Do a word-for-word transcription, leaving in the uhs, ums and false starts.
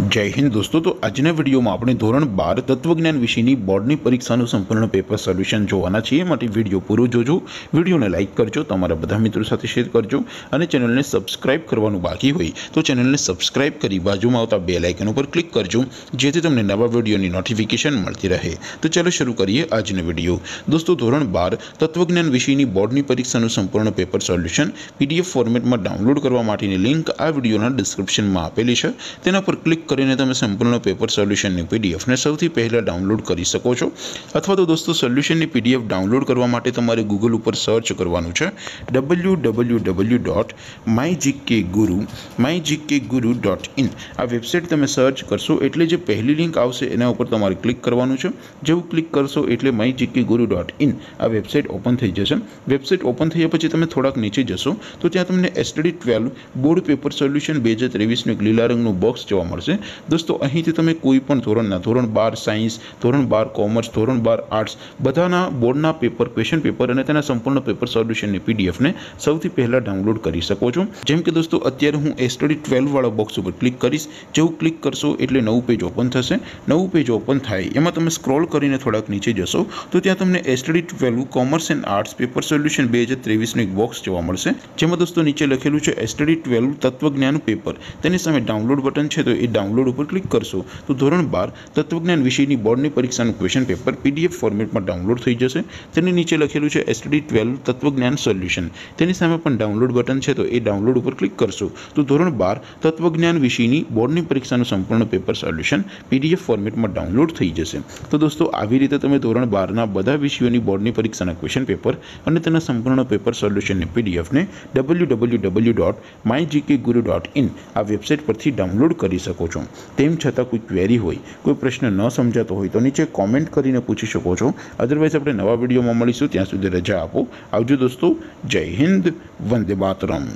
जय हिंद दोस्तों। तो આજના વિડીયોમાં આપણે ધોરણ બાર તત્વજ્ઞાન વિષયની બોર્ડની પરીક્ષાનું સંપૂર્ણ પેપર સોલ્યુશન જોવાના છીએ। માટે વિડીયો પૂરો જોજો, વિડીયોને લાઇક કરજો, તમારા બધા મિત્રો સાથે શેર કરજો અને ચેનલને સબસ્ક્રાઇબ કરવાનું બાકી હોય તો ચેનલને સબસ્ક્રાઇબ કરી બાજુમાં આવતા બેલ આઇકન ઉપર ક્લિક કરજો, જેથી તમને નવા વિડીયોની નોટિફિકેશન મળતી રહે। તો ચાલો શરૂ કરીએ આજનો વિડીયો। દોસ્તો, ધોરણ બાર તત્વજ્ઞાન વિષયની બોર્ડની પરીક્ષાનું સંપૂર્ણ પેપર સોલ્યુશન પીડીએફ ફોર્મેટમાં ડાઉનલોડ કરવા માટેની લિંક આ વિડીયોના ડિસ્ક્રિપ્શનમાં આપેલી છે। તેના પર ક્લિક કરીને તમે સંપૂર્ણ પેપર સોલ્યુશનની પીડીએફને સૌથી પહેલાં ડાઉનલોડ કરી શકો છો। અથવા તો દોસ્તો, સોલ્યુશનની પીડીએફ ડાઉનલોડ કરવા માટે તમારે ગૂગલ ઉપર સર્ચ કરવાનું છે W W W dot my GK Guru my GK Guru dot in. આ વેબસાઇટ તમે સર્ચ કરશો એટલે જે પહેલી લિંક આવશે એના ઉપર તમારે ક્લિક કરવાનું છે। જેવું ક્લિક કરશો એટલે my GK Guru dot in આ વેબસાઇટ ઓપન થઈ જશે। વેબસાઇટ ઓપન થયા પછી તમે થોડાક નીચે જશો તો ત્યાં તમને STD twelve board paper solution બે હજાર ત્રેવીસનું એક લીલા રંગનું બોક્સ જોવા મળશે। दोस्तों, અહીંથી તમે કોઈ પણ ધોરણના ધોરણ બાર સાયન્સ, ધોરણ બાર કોમર્સ, ધોરણ બાર આર્ટ્સ બધાના બોર્ડના પેપર, ક્વેશ્ચન પેપર અને તેના સંપૂર્ણ પેપર સોલ્યુશનની પીડીએફને સૌથી પહેલાં ડાઉનલોડ કરી શકો છો। જેમ કે દોસ્તો, અત્યારે હું એસટીડી ટ્વેલ્વ વાળા બોક્સ ઉપર ક્લિક કરીશ। જેવું ક્લિક કરશો એટલે નવું પેજ ઓપન થશે। નવું પેજ ઓપન થાય એમાં તમે સ્ક્રોલ કરીને થોડાક નીચે જશો તો ત્યાં તમને STD twelve commerce and arts paper solution બે હજાર ત્રેવીસનું એક બોક્સ જોવા મળશે। જેમાં દોસ્તો નીચે લખેલું છે એસટીડી ટ્વેલ્વ તત્વજ્ઞાન પેપર। તેની સામે ડાઉનલોડ બટન છે તો એ ડાઉનલોડ ઉપર ક્લિક કરશો તો ધોરણ બાર તત્વજ્ઞાન વિષયની બોર્ડની પરીક્ષાનું ક્વેશ્ચન પેપર પીડીએફ ફોર્મેટમાં ડાઉનલોડ થઈ જશે। તેની નીચે લખેલું છે એસટીડી ટ્વેલ્વ તત્વજ્ઞાન સોલ્યુશન। તેની સામે પણ ડાઉનલોડ બટન છે તો એ ડાઉનલોડ ઉપર ક્લિક કરશો તો ધોરણ બાર તત્વજ્ઞાન વિષયની બોર્ડની પરીક્ષાનું સંપૂર્ણ પેપર સોલ્યુશન પીડીએફ ફોર્મેટમાં ડાઉનલોડ થઈ જશે। તો દોસ્તો, આવી રીતે તમે ધોરણ બારના બધા વિષયોની બોર્ડની પરીક્ષાના ક્વેશ્ચન પેપર અને તેના સંપૂર્ણ પેપર સોલ્યુશનની પીડીએફને W W W dot my GK Guru dot in આ વેબસાઇટ પરથી ડાઉનલોડ કરી શકો છો। તેમ છતાં કોઈ ક્વેરી હોય, કોઈ પ્રશ્ન ન સમજાતો હોય તો નીચે કોમેન્ટ કરીને પૂછી શકો છો। અધરવાઇઝ આપણે નવા વિડીયોમાં મળીશું, ત્યાં સુધી રજા આપો। આવજો દોસ્તો, જય હિન્દ, વંદે માતરમ।